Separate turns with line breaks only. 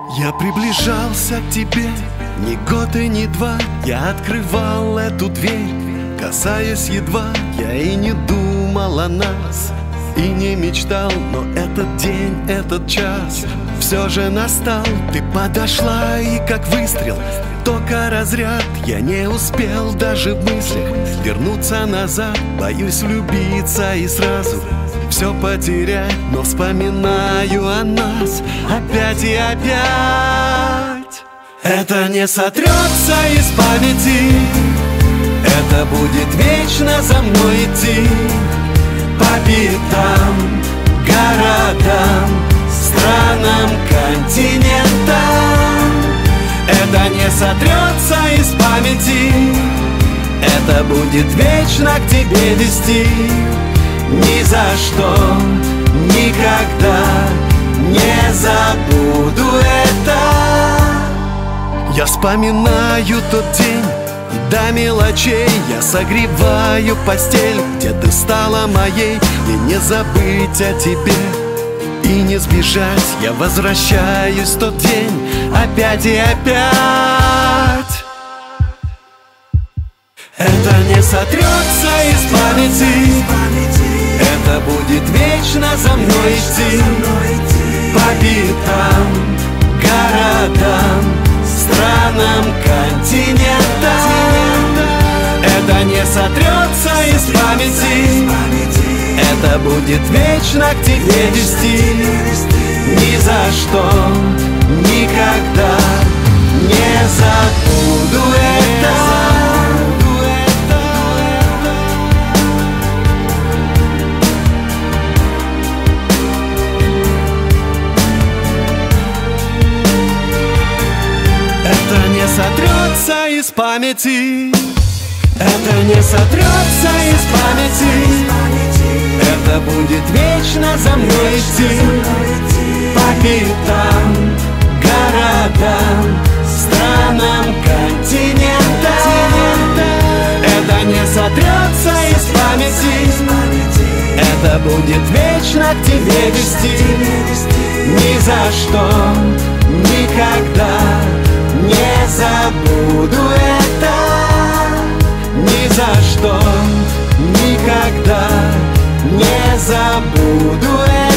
Я приближался к тебе ни год и ни два. Я открывал эту дверь, касаясь едва. Я и не думал о нас, и не мечтал. Но этот день, этот час все же настал. Ты подошла, и как выстрел, тока разряд. Я не успел даже в мыслях вернуться назад. Боюсь влюбиться и сразу все потерять, но вспоминаю о нас опять и опять. Это не сотрется из памяти, это будет вечно за мной идти. По пятам, городам, странам, континентам. Это не сотрется из памяти, это будет вечно к тебе вести. Ни за что, никогда не забуду это. Я вспоминаю тот день до мелочей. Я согреваю постель, где ты стала моей. И не забыть о тебе, и не сбежать. Я возвращаюсь в тот день опять и опять. Это не сотрется из памяти, это будет вечно за мной идти. По пятам, городам, странам, континентам. Это не сотрется из памяти, это будет вечно к тебе вести. Ни за что, никогда не забуду это. Это не сотрется из памяти, это не сотрется из памяти. Это будет вечно за мной идти. По пятам, городам, странам, континентам. Это не сотрется из памяти, это будет вечно к тебе вести. Ни за что, никогда не забуду это. Ни за что, никогда не забуду это.